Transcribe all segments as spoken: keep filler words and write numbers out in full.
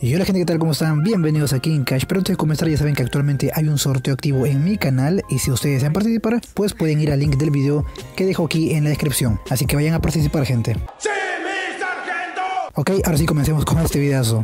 Y hola gente, ¿qué tal? ¿Cómo están? Bienvenidos a King Cash. Pero antes de comenzar ya saben que actualmente hay un sorteo activo en mi canal y si ustedes desean participar, pues pueden ir al link del video que dejo aquí en la descripción. Así que vayan a participar, gente. ¡Sí, mi sargento! Ok, ahora sí comencemos con este videazo.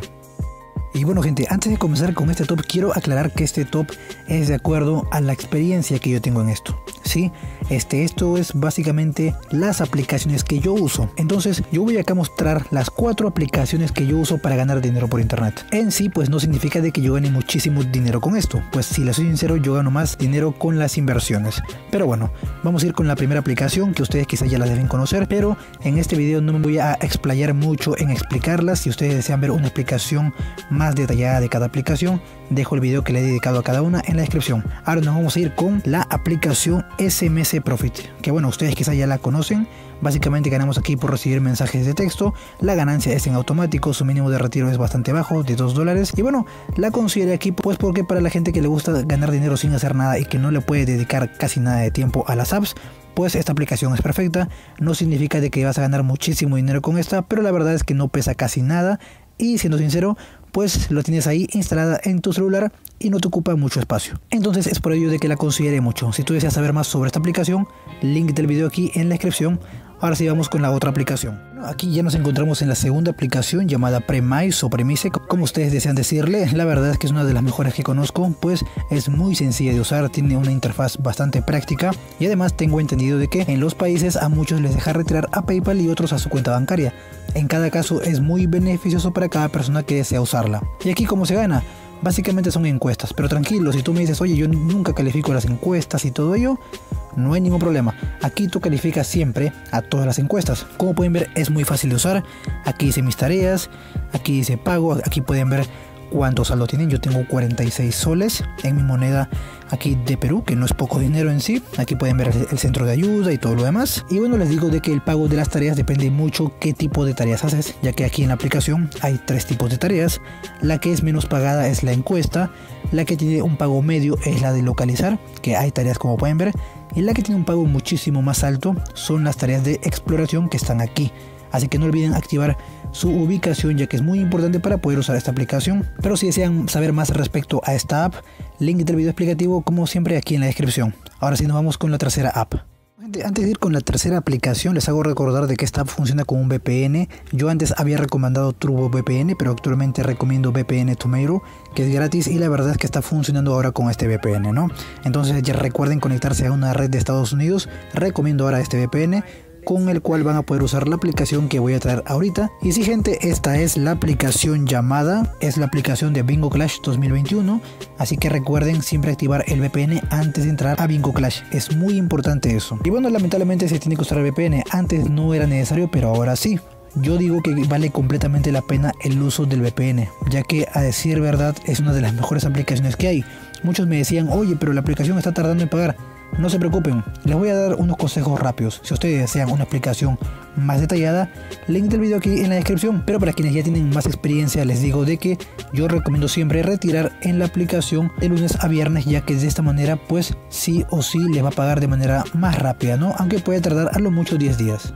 Y bueno gente, antes de comenzar con este top, quiero aclarar que este top es de acuerdo a la experiencia que yo tengo en esto. Sí, este, esto es básicamente las aplicaciones que yo uso. Entonces yo voy acá a mostrar las cuatro aplicaciones que yo uso para ganar dinero por internet. En sí pues no significa de que yo gane muchísimo dinero con esto, pues si les soy sincero yo gano más dinero con las inversiones. Pero bueno, vamos a ir con la primera aplicación que ustedes quizás ya la deben conocer, pero en este video no me voy a explayar mucho en explicarlas. Si ustedes desean ver una explicación más detallada de cada aplicación, dejo el video que le he dedicado a cada una en la descripción. Ahora nos vamos a ir con la aplicación S M S Profit, que bueno, ustedes quizás ya la conocen. Básicamente ganamos aquí por recibir mensajes de texto. La ganancia es en automático, su mínimo de retiro es bastante bajo, de dos dólares. Y bueno, la consideré aquí pues porque para la gente que le gusta ganar dinero sin hacer nada y que no le puede dedicar casi nada de tiempo a las apps, pues esta aplicación es perfecta. No significa de que vas a ganar muchísimo dinero con esta, pero la verdad es que no pesa casi nada. Y siendo sincero, pues lo tienes ahí instalada en tu celular y no te ocupa mucho espacio. Entonces es por ello de que la consideré mucho. Si tú deseas saber más sobre esta aplicación, link del video aquí en la descripción. Ahora sí vamos con la otra aplicación. Aquí ya nos encontramos en la segunda aplicación llamada Premise o Premise, como ustedes desean decirle. La verdad es que es una de las mejores que conozco, pues es muy sencilla de usar, tiene una interfaz bastante práctica y además tengo entendido de que en los países a muchos les deja retirar a PayPal y otros a su cuenta bancaria. En cada caso es muy beneficioso para cada persona que desea usarla. Y aquí ¿cómo se gana? Básicamente son encuestas, pero tranquilo, si tú me dices, oye, yo nunca califico las encuestas y todo ello, no hay ningún problema. Aquí tú calificas siempre a todas las encuestas. Como pueden ver, es muy fácil de usar. Aquí dice mis tareas, aquí dice pago, aquí pueden ver cuánto saldo tienen. Yo tengo cuarenta y seis soles en mi moneda aquí de Perú, que no es poco dinero en sí. Aquí pueden ver el centro de ayuda y todo lo demás. Y bueno, les digo de que el pago de las tareas depende mucho qué tipo de tareas haces, ya que aquí en la aplicación hay tres tipos de tareas. La que es menos pagada es la encuesta, la que tiene un pago medio es la de localizar, que hay tareas como pueden ver, y la que tiene un pago muchísimo más alto son las tareas de exploración que están aquí. Así que no olviden activar su ubicación, ya que es muy importante para poder usar esta aplicación. Pero si desean saber más respecto a esta app, link del video explicativo como siempre aquí en la descripción. Ahora sí nos vamos con la tercera app. Antes de ir con la tercera aplicación, les hago recordar de que esta app funciona con un V P N. Yo antes había recomendado Turbo V P N, pero actualmente recomiendo V P N Tomato, que es gratis y la verdad es que está funcionando ahora con este V P N, ¿no? Entonces ya recuerden conectarse a una red de Estados Unidos. Recomiendo ahora este V P N, con el cual van a poder usar la aplicación que voy a traer ahorita. Y sí gente, esta es la aplicación llamada, es la aplicación de Bingo Clash dos mil veintiuno, así que recuerden siempre activar el V P N antes de entrar a Bingo Clash, es muy importante eso. Y bueno, lamentablemente se tiene que usar el V P N, antes no era necesario pero ahora sí. Yo digo que vale completamente la pena el uso del V P N, ya que a decir verdad es una de las mejores aplicaciones que hay. Muchos me decían, oye, pero la aplicación está tardando en pagar. No se preocupen, les voy a dar unos consejos rápidos. Si ustedes desean una explicación más detallada, link del video aquí en la descripción. Pero para quienes ya tienen más experiencia, les digo de que yo recomiendo siempre retirar en la aplicación de lunes a viernes, ya que de esta manera pues sí o sí les va a pagar de manera más rápida, ¿no? Aunque puede tardar a lo mucho diez días.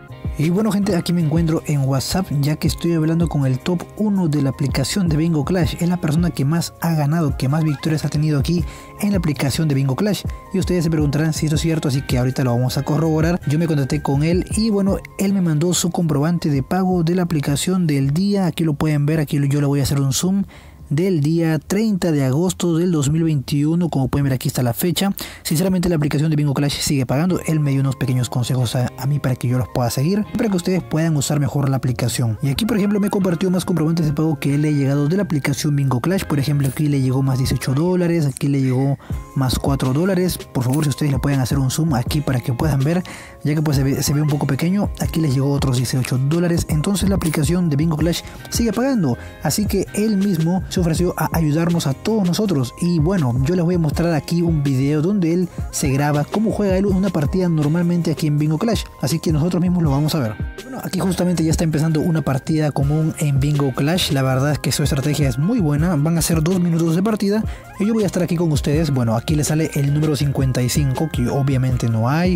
Y bueno gente, aquí me encuentro en WhatsApp, ya que estoy hablando con el top uno de la aplicación de Bingo Clash. Es la persona que más ha ganado, que más victorias ha tenido aquí en la aplicación de Bingo Clash. Y ustedes se preguntarán si esto es cierto, así que ahorita lo vamos a corroborar. Yo me contacté con él y bueno, él me mandó su comprobante de pago de la aplicación del día. Aquí lo pueden ver, aquí yo le voy a hacer un zoom. Del día treinta de agosto del dos mil veintiuno, como pueden ver aquí está la fecha. Sinceramente la aplicación de Bingo Clash sigue pagando. Él me dio unos pequeños consejos a, a mí para que yo los pueda seguir, para que ustedes puedan usar mejor la aplicación. Y aquí por ejemplo me compartió más comprobantes de pago que él le ha llegado de la aplicación Bingo Clash. Por ejemplo aquí le llegó más dieciocho dólares, aquí le llegó más cuatro dólares. Por favor si ustedes le pueden hacer un zoom aquí para que puedan ver, ya que pues se ve, se ve un poco pequeño. Aquí les llegó otros dieciocho dólares. Entonces la aplicación de Bingo Clash sigue pagando, así que él mismo se ofreció a ayudarnos a todos nosotros. Y bueno, yo les voy a mostrar aquí un video donde él se graba cómo juega él una partida normalmente aquí en Bingo Clash, así que nosotros mismos lo vamos a ver. Bueno, aquí justamente ya está empezando una partida común en Bingo Clash. La verdad es que su estrategia es muy buena, van a ser dos minutos de partida y yo voy a estar aquí con ustedes. Bueno, aquí le sale el número cincuenta y cinco, que obviamente no hay.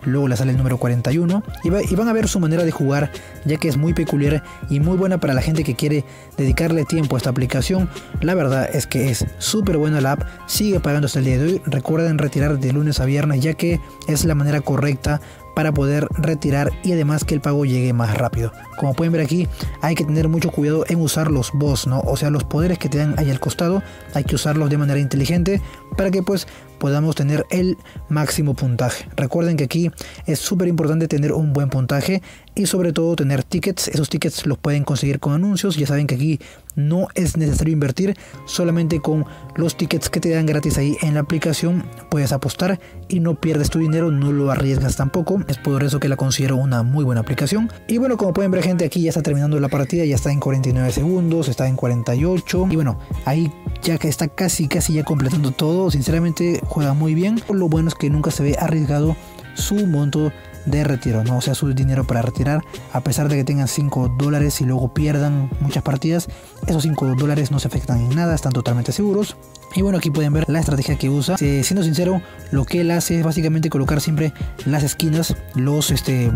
luego le sale el número cuarenta y uno y, va, y van a ver su manera de jugar, ya que es muy peculiar y muy buena para la gente que quiere dedicarle tiempo a esta aplicación. La verdad es que es súper buena la app, sigue pagando hasta el día de hoy. Recuerden retirar de lunes a viernes, ya que es la manera correcta para poder retirar y además que el pago llegue más rápido. Como pueden ver aquí, hay que tener mucho cuidado en usar los boss, ¿no? O sea, los poderes que te dan ahí al costado, hay que usarlos de manera inteligente para que pues podamos tener el máximo puntaje. Recuerden que aquí es súper importante tener un buen puntaje y sobre todo tener tickets. Esos tickets los pueden conseguir con anuncios. Ya saben que aquí no es necesario invertir, solamente con los tickets que te dan gratis ahí en la aplicación puedes apostar y no pierdes tu dinero, no lo arriesgas tampoco. Es por eso que la considero una muy buena aplicación. Y bueno, como pueden ver, gente, aquí ya está terminando la partida, ya está en cuarenta y nueve segundos, está en cuarenta y ocho y bueno, ahí ya que está casi casi ya completando todo. Sinceramente juega muy bien. Lo bueno es que nunca se ve arriesgado su monto de retiro, ¿no? O sea, su dinero para retirar, a pesar de que tengan cinco dólares y luego pierdan muchas partidas, esos cinco dólares no se afectan en nada, están totalmente seguros. Y bueno, aquí pueden ver la estrategia que usa. Eh, siendo sincero, lo que él hace es básicamente colocar siempre las esquinas, los este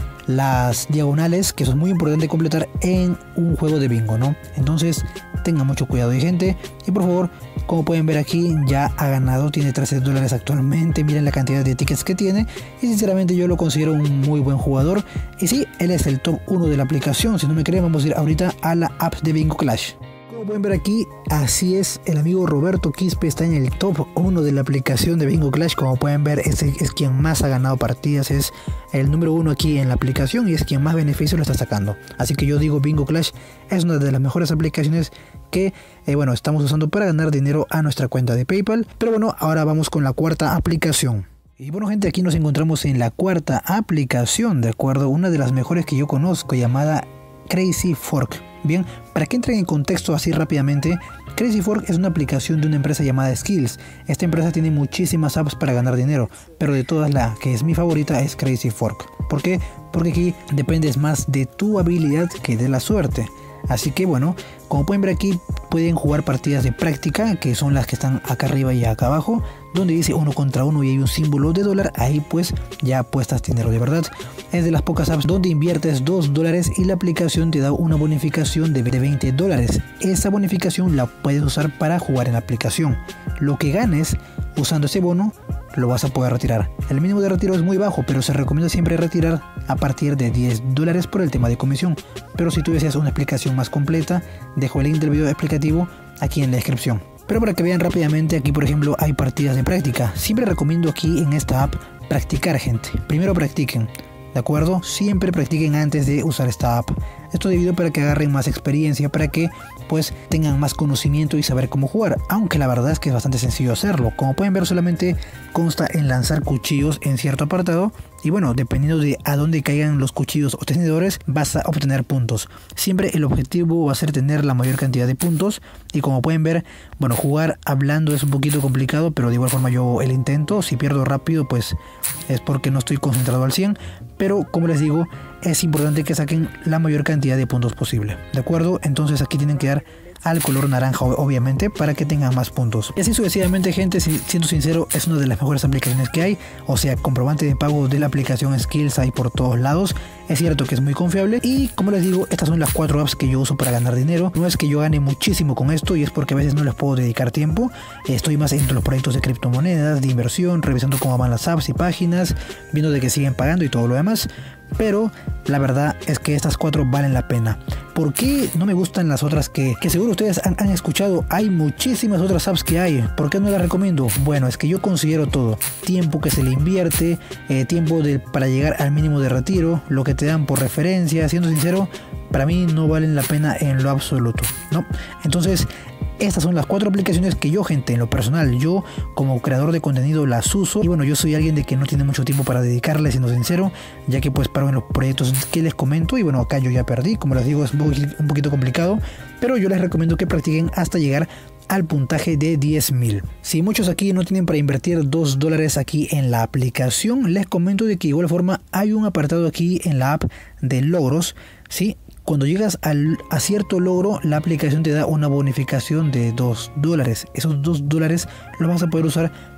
las diagonales, que eso es muy importante completar en un juego de bingo, ¿no? Entonces tengan mucho cuidado, y gente, y por favor, como pueden ver aquí, ya ha ganado, tiene trece dólares actualmente. Miren la cantidad de tickets que tiene y sinceramente yo lo considero un muy buen jugador. Y sí, él es el top uno de la aplicación. Si no me creen, vamos a ir ahorita a la app de Bingo Clash. Como pueden ver aquí, así es, el amigo Roberto Quispe está en el top uno de la aplicación de Bingo Clash. Como pueden ver, es, es quien más ha ganado partidas, es el número uno aquí en la aplicación y es quien más beneficios lo está sacando. Así que yo digo, Bingo Clash es una de las mejores aplicaciones que eh, bueno, estamos usando para ganar dinero a nuestra cuenta de PayPal. Pero bueno, ahora vamos con la cuarta aplicación. Y bueno, gente, aquí nos encontramos en la cuarta aplicación, de acuerdo, una de las mejores que yo conozco, llamada Crazy Fork. Bien, para que entren en contexto así rápidamente, Crazy Fork es una aplicación de una empresa llamada Skillz. Esta empresa tiene muchísimas apps para ganar dinero, pero de todas la que es mi favorita es Crazy Fork. ¿Por qué? Porque aquí dependes más de tu habilidad que de la suerte. Así que bueno, como pueden ver aquí, pueden jugar partidas de práctica, que son las que están acá arriba y acá abajo, donde dice uno contra uno y hay un símbolo de dólar. Ahí pues ya apuestas dinero de verdad. Es de las pocas apps donde inviertes dos dólares y la aplicación te da una bonificación de veinte dólares. Esa bonificación la puedes usar para jugar en la aplicación. Lo que ganes usando ese bono lo vas a poder retirar. El mínimo de retiro es muy bajo, pero se recomienda siempre retirar a partir de diez dólares por el tema de comisión. Pero si tú deseas una explicación más completa, dejo el link del video explicativo aquí en la descripción. Pero para que vean rápidamente, aquí por ejemplo hay partidas de práctica. Siempre recomiendo aquí en esta app practicar, gente. Primero practiquen, ¿de acuerdo? Siempre practiquen antes de usar esta app. Esto debido para que agarren más experiencia, para que pues tengan más conocimiento y saber cómo jugar, aunque la verdad es que es bastante sencillo hacerlo. Como pueden ver, solamente consta en lanzar cuchillos en cierto apartado y bueno, dependiendo de a dónde caigan los cuchillos o tenedores, vas a obtener puntos. Siempre el objetivo va a ser tener la mayor cantidad de puntos y como pueden ver, bueno, jugar hablando es un poquito complicado, pero de igual forma yo el intento. Si pierdo rápido pues es porque no estoy concentrado al cien, pero como les digo, es importante que saquen la mayor cantidad de puntos posible, ¿de acuerdo? Entonces aquí tienen que dar al color naranja, obviamente, para que tengan más puntos. Y así sucesivamente, gente. Si, siendo sincero, es una de las mejores aplicaciones que hay. O sea, comprobante de pago de la aplicación Skillz hay por todos lados. Es cierto que es muy confiable y como les digo, estas son las cuatro apps que yo uso para ganar dinero. No es que yo gane muchísimo con esto y es porque a veces no les puedo dedicar tiempo. Estoy más entre los proyectos de criptomonedas, de inversión, revisando cómo van las apps y páginas, viendo de que siguen pagando y todo lo demás. Pero la verdad es que estas cuatro valen la pena. ¿Por qué no me gustan las otras que, que seguro ustedes han, han escuchado? Hay muchísimas otras apps que hay. ¿Por qué no las recomiendo? Bueno, es que yo considero todo. Tiempo que se le invierte, eh, tiempo de, para llegar al mínimo de retiro, lo que te dan por referencia. Siendo sincero, para mí no valen la pena en lo absoluto, ¿no? Entonces, estas son las cuatro aplicaciones que yo, gente, en lo personal, yo como creador de contenido las uso. Y bueno, yo soy alguien de que no tiene mucho tiempo para dedicarle, siendo sincero, ya que pues paro en los proyectos que les comento. Y bueno, acá yo ya perdí, como les digo, es un poquito complicado, pero yo les recomiendo que practiquen hasta llegar al puntaje de diez mil. Si muchos aquí no tienen para invertir dos dólares aquí en la aplicación, les comento de que de igual forma hay un apartado aquí en la app de logros, ¿sí? Cuando llegas al, a cierto logro, la aplicación te da una bonificación de dos dólares. Esos dos dólares los vas a poder usar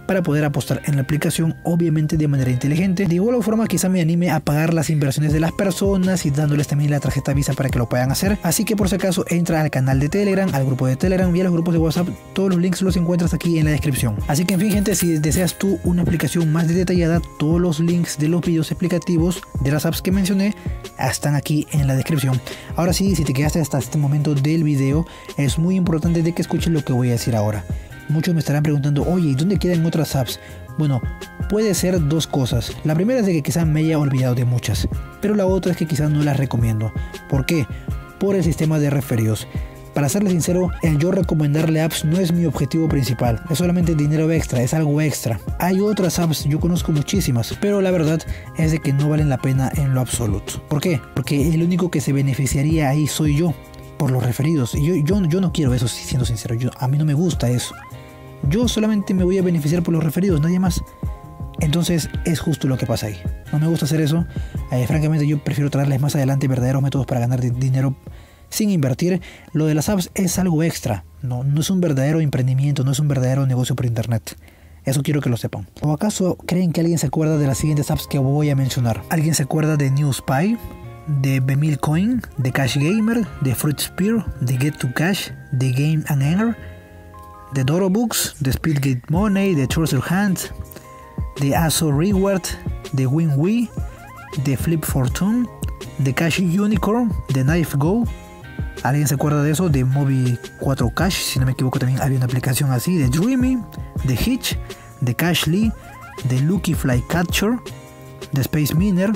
para poder apostar en la aplicación, obviamente de manera inteligente. De igual forma quizá me anime a pagar las inversiones de las personas y dándoles también la tarjeta Visa para que lo puedan hacer. Así que por si acaso entra al canal de Telegram, al grupo de Telegram y a los grupos de WhatsApp. Todos los links los encuentras aquí en la descripción. Así que en fin gente, si deseas tú una explicación más detallada, todos los links de los videos explicativos de las apps que mencioné están aquí en la descripción. Ahora sí, si te quedaste hasta este momento del video, es muy importante de que escuches lo que voy a decir ahora. Muchos me estarán preguntando, oye, ¿y dónde quedan otras apps? Bueno, puede ser dos cosas. La primera es de que quizás me haya olvidado de muchas, pero la otra es que quizás no las recomiendo. ¿Por qué? Por el sistema de referidos. Para serles sincero, el yo recomendarle apps no es mi objetivo principal, es solamente dinero extra, es algo extra. Hay otras apps, yo conozco muchísimas, pero la verdad es de que no valen la pena en lo absoluto. ¿Por qué? Porque el único que se beneficiaría ahí soy yo, por los referidos. Y yo, yo, yo no quiero eso, siendo sincero, yo, a mí no me gusta eso. Yo solamente me voy a beneficiar por los referidos, nadie más. Entonces es justo lo que pasa ahí. No me gusta hacer eso. Eh, francamente yo prefiero traerles más adelante verdaderos métodos para ganar dinero sin invertir. Lo de las apps es algo extra. No, no es un verdadero emprendimiento, no es un verdadero negocio por internet. Eso quiero que lo sepan. ¿O acaso creen que alguien se acuerda de las siguientes apps que voy a mencionar? ¿Alguien se acuerda de NewSpy, de Bemilcoin, de Cash Gamer, de Fruitspear, de Get to Cash, de Game and Earn, de DoroBooks, de Speedgate Money, de Treasure Hunt, de Aso Reward, de WinWe, de Flip Fortune, de Cash Unicorn, de KnifeGo? ¿Alguien se acuerda de eso? De Mobi cuatro Cash, si no me equivoco también había una aplicación así, de Dreamy, de Hitch, de Cashly, de Lucky Fly Catcher, de Space Miner,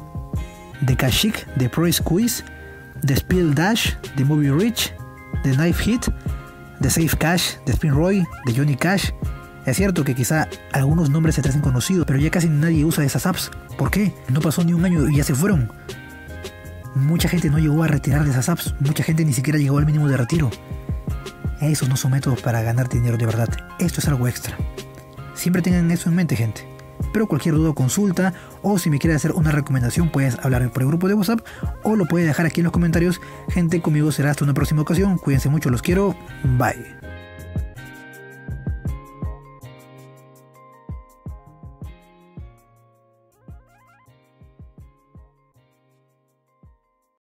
de Kashik, de Pro Squeeze, de Spill Dash, de Movie Rich, de Knife Hit, de Safe Cash, de Spinroy, de Johnny Cash. Es cierto que quizá algunos nombres se te hacen conocidos, pero ya casi nadie usa esas apps. ¿Por qué? No pasó ni un año y ya se fueron. Mucha gente no llegó a retirar de esas apps, mucha gente ni siquiera llegó al mínimo de retiro. Esos no son métodos para ganar dinero de verdad, esto es algo extra. Siempre tengan eso en mente, gente. Pero cualquier duda o consulta, o si me quieres hacer una recomendación, puedes hablar por el grupo de WhatsApp o lo puedes dejar aquí en los comentarios. Gente, conmigo será hasta una próxima ocasión. Cuídense mucho, los quiero. Bye.